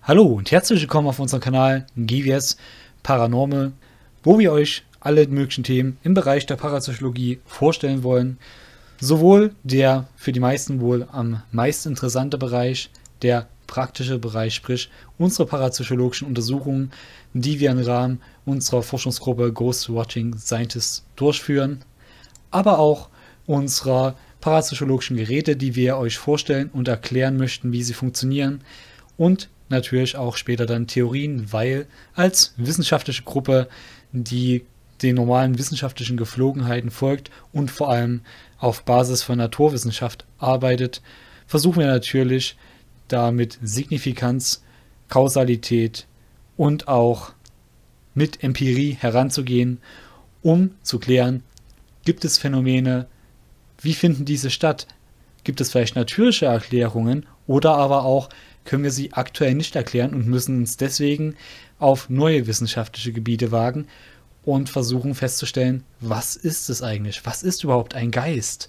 Hallo und herzlich willkommen auf unserem Kanal GWS Paranormal, wo wir euch alle möglichen Themen im Bereich der Parapsychologie vorstellen wollen. Sowohl der für die meisten wohl am meisten interessante Bereich, der praktische Bereich, sprich unsere parapsychologischen Untersuchungen, die wir im Rahmen unserer Forschungsgruppe Ghost Watching Scientists durchführen, aber auch unserer parapsychologischen Geräte, die wir euch vorstellen und erklären möchten, wie sie funktionieren, und natürlich auch später dann Theorien, weil als wissenschaftliche Gruppe, die den normalen wissenschaftlichen Geflogenheiten folgt und vor allem auf Basis von Naturwissenschaft arbeitet, versuchen wir natürlich da mit Signifikanz, Kausalität und auch mit Empirie heranzugehen, um zu klären, gibt es Phänomene, wie finden diese statt? Gibt es vielleicht natürliche Erklärungen oder aber auch können wir sie aktuell nicht erklären und müssen uns deswegen auf neue wissenschaftliche Gebiete wagen und versuchen festzustellen, was ist es eigentlich? Was ist überhaupt ein Geist?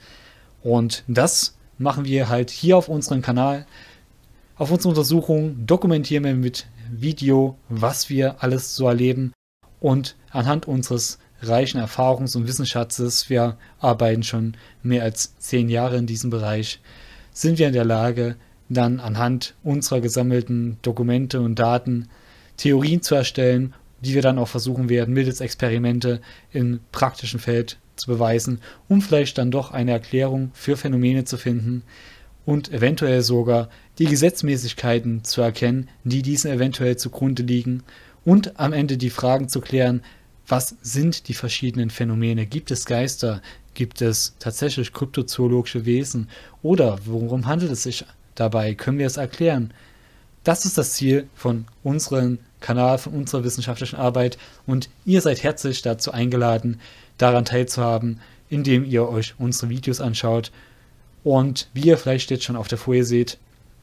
Und das machen wir halt hier auf unserem Kanal. Auf unsere Untersuchungen dokumentieren wir mit Video, was wir alles so erleben, und anhand unseres reichen Erfahrungs- und Wissensschatzes, wir arbeiten schon mehr als 10 Jahre in diesem Bereich, sind wir in der Lage, dann anhand unserer gesammelten Dokumente und Daten Theorien zu erstellen, die wir dann auch versuchen werden, mittels Experimente im praktischen Feld zu beweisen, um vielleicht dann doch eine Erklärung für Phänomene zu finden und eventuell sogar die Gesetzmäßigkeiten zu erkennen, die diesen eventuell zugrunde liegen, und am Ende die Fragen zu klären, was sind die verschiedenen Phänomene? Gibt es Geister? Gibt es tatsächlich kryptozoologische Wesen? Oder worum handelt es sich dabei? Können wir es erklären? Das ist das Ziel von unserem Kanal, von unserer wissenschaftlichen Arbeit, und ihr seid herzlich dazu eingeladen, daran teilzuhaben, indem ihr euch unsere Videos anschaut. Und wie ihr vielleicht jetzt schon auf der Folie seht,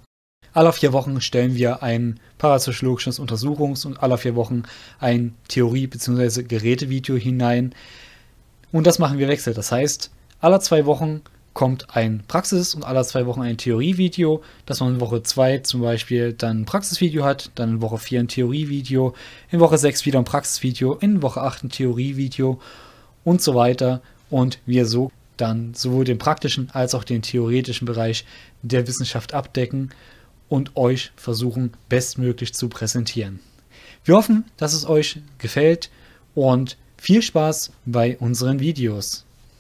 alle 4 Wochen stellen wir ein parapsychologisches Untersuchungs- und alle 4 Wochen ein Theorie- bzw. Gerätevideo hinein. Und das machen wir wechselnd. Das heißt, alle 2 Wochen kommt ein Praxis- und alle 2 Wochen ein Theorievideo, dass man in Woche 2 zum Beispiel dann ein Praxisvideo hat, dann in Woche 4 ein Theorievideo, in Woche 6 wieder ein Praxisvideo, in Woche 8 ein Theorievideo und so weiter. Und wir so dann sowohl den praktischen als auch den theoretischen Bereich der Wissenschaft abdecken und euch versuchen, bestmöglich zu präsentieren. Wir hoffen, dass es euch gefällt und viel Spaß bei unseren Videos.